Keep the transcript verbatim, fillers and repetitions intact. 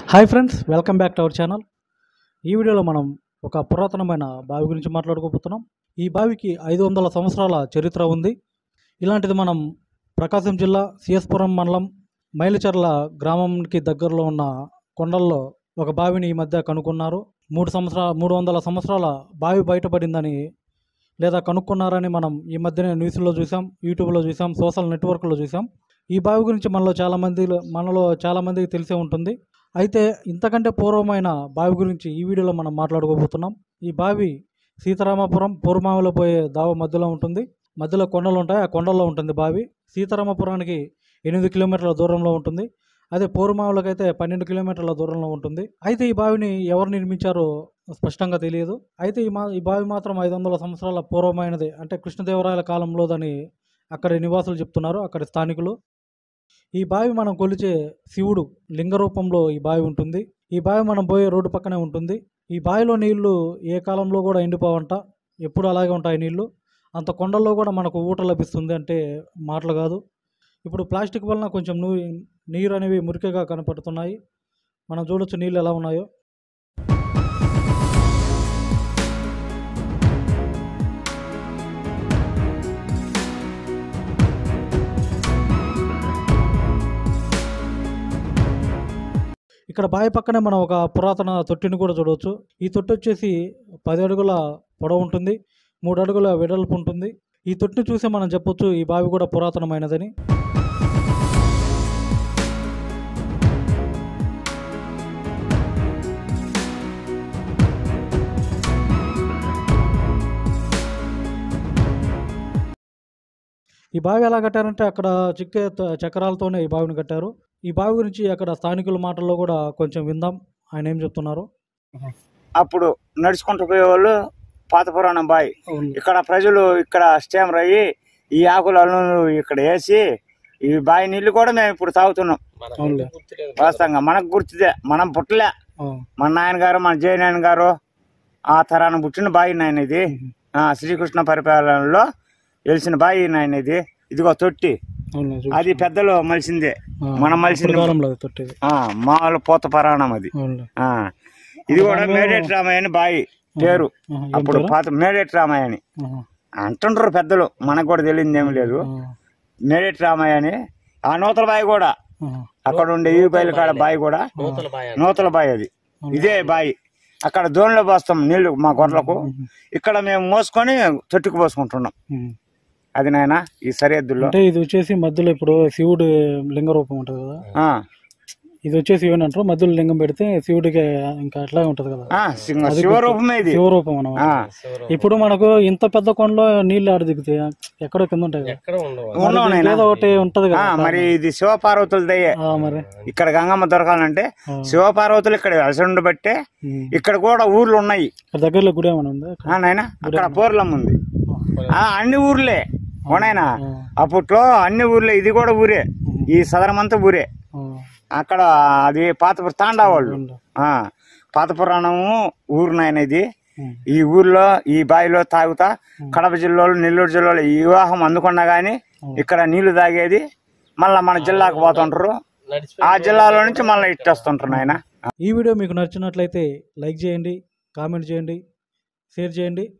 Hi friends, welcome back to our channel. ఈ వీడియోలో మనం ఒక పురాతనమైన బావి గురించి మాట్లాడుకోబోతున్నాం. ఈ బావికి ఐదు వందల సంవత్సరాల చరిత్ర ఉంది. ఇలాంటిది మనం ప్రకాశం జిల్లా సిఎస్పురం మండలం మైలచర్ల గ్రామంకి దగ్గరలో ఉన్న కొండల్లో ఒక బావిని ఈ మధ్య కనుక్కున్నారు. మూడు సంవత్సరాల మూడు వందల సంవత్సరాల బావి బయటపడిందని లేదా కనుక్కున్నారని మనం ఈ మధ్యనే న్యూస్లో చూసాం, యూట్యూబ్లో చూసాం, సోషల్ నెట్వర్క్లో చూసాం. ఈ బావి గురించి మనలో చాలామంది మనలో చాలామందికి తెలిసే ఉంటుంది. అయితే ఇంతకంటే పూర్వమైన బావి గురించి ఈ వీడియోలో మనం మాట్లాడుకోబోతున్నాం. ఈ బావి సీతారామపురం పురమామిలో పోయే దావ మధ్యలో ఉంటుంది. మధ్యలో కొండలు ఉంటాయి, ఆ కొండల్లో ఉంటుంది బావి. సీతారామపురానికి ఎనిమిది కిలోమీటర్ల దూరంలో ఉంటుంది. అదే పోరుమావులకి అయితే పన్నెండు కిలోమీటర్ల దూరంలో ఉంటుంది. అయితే ఈ బావిని ఎవరు నిర్మించారో స్పష్టంగా తెలియదు. అయితే ఈ మా ఈ బావి మాత్రం ఐదు వందల సంవత్సరాల పూర్వమైనది, అంటే కృష్ణదేవరాయల కాలంలోదని అక్కడి నివాసులు చెప్తున్నారు, అక్కడి స్థానికులు. ఈ బావి మనం కొలిచే శివుడు లింగ రూపంలో ఈ బావి ఉంటుంది. ఈ బావి మనం పోయే రోడ్డు పక్కనే ఉంటుంది. ఈ బావిలో నీళ్లు ఏ కాలంలో కూడా ఎండిపోవంట, ఎప్పుడు అలాగే ఉంటాయి నీళ్లు. అంత కొండల్లో కూడా మనకు ఊట లభిస్తుంది అంటే మాటలు కాదు. ఇప్పుడు ప్లాస్టిక్ వలన కొంచెం నూ నీరు అనేవి మురికిగా కనపడుతున్నాయి. మనం చూడొచ్చు నీళ్ళు ఎలా ఉన్నాయో. ఇక్కడ బావి పక్కనే మనం ఒక పురాతన తొట్టిని కూడా చూడవచ్చు. ఈ తొట్టి వచ్చేసి పది అడుగుల పొడవు ఉంటుంది, మూడు అడుగుల వెడల్పు ఉంటుంది. ఈ తొట్టిని చూసి మనం చెప్పొచ్చు ఈ బావి కూడా పురాతనమైనదని. ఈ బావి ఎలా కట్టారంటే అక్కడ చిక్కే చక్రాలతోనే ఈ బావిని కట్టారు. ఈ బావి గురించి అక్కడ స్థానికుల మాటల్లో కూడా కొంచెం విందాం, ఆయన ఏం చెప్తున్నారు. అప్పుడు నడుచుకుంటూ పోయేవాళ్ళు పాత పురాణం బావి. ఇక్కడ ప్రజలు ఇక్కడ స్టేమర్ అయ్యి ఈ ఆకులను ఇక్కడ వేసి ఈ బావి నీళ్లు కూడా మేము ఇప్పుడు తాగుతున్నాం. వాస్తవంగా మనకు గుర్తుదే, మనం పుట్టలే. మన నాయన గారు, మన జయ నాయన గారు ఆ తరాన్ని పుట్టిన బావి నాయన ఇది. శ్రీకృష్ణ పరిపాలనలో వెలిసిన బావి నాయన ఇది. ఇదిగో తొట్టి, అది పెద్దలు మలిసిందే, మనం మలిసింది మామూలు పూత పురాణం అది. ఇది కూడా మేడేటి రామయ్య అని బావి పేరు. అప్పుడు పాత మేడేటి రామయ్య అని అంటుంటారు పెద్దలు, మనకు కూడా తెలియదు ఏమి లేదు. మేడేటి రామయ్య అని. ఆ నూతల బావి కూడా అక్కడ ఉండే ఈ బయలు కాడ బావి కూడా నూతల బావి అది. ఇదే బావి. అక్కడ దోణిలో పోస్తాం నీళ్లు మా గొర్రెలకు, ఇక్కడ మేము మోసుకొని తొట్టుకు పోసుకుంటున్నాం. అది నాయన ఈ సరిహద్దుల్లో. అంటే ఇది వచ్చేసి మధ్యలో ఇప్పుడు శివుడు లింగ రూపం ఉంటుంది కదా, ఇది వచ్చేసి ఏమంటారు మధ్యలో లింగం పెడితే శివుడికి ఇంకా అట్లాగే ఉంటది కదా, శివరూపమే ఇది, శివరూపం అన్నమాట. ఇప్పుడు మనకు ఇంత పెద్ద కొండలో నీళ్లు ఆడ దిగుతాయి, ఎక్కడో కింద ఉంటాయి, ఏదో ఒకటి ఉంటది కదా. మరి ఇది శివపార్వతుల దయ్యే. మరి ఇక్కడ గంగమ్మ దొరకాలంటే శివపార్వతులు ఇక్కడ వెలసండు బట్టే ఇక్కడ కూడా ఊర్లు ఉన్నాయి. దగ్గరలో గుడి ఏమైనా ఉంది నాయన? అక్కడ పోర్లమ్మ ఉంది. అన్ని ఊర్లే ఉన్నాయన అప్పట్లో, అన్ని ఊర్లే. ఇది కూడా ఊరే, ఈ సదరమంతా ఊరే. అక్కడ అది పాత తాండా వాళ్ళు పాత పురాణము ఊరు నాయన ఇది. ఈ ఊర్లో ఈ బావిలో తాగుతా కడప జిల్లాలో, నెల్లూరు జిల్లాలో ఈ వివాహం అందుకున్నా గానీ ఇక్కడ నీళ్లు తాగేది. మళ్ళా మన జిల్లాకు పోతుంటారు, ఆ జిల్లాలో నుంచి మళ్ళీ ఇట్టొస్తుంటారు నాయన. ఈ వీడియో మీకు నచ్చినట్లయితే లైక్ చేయండి, కామెంట్ చేయండి, షేర్ చేయండి.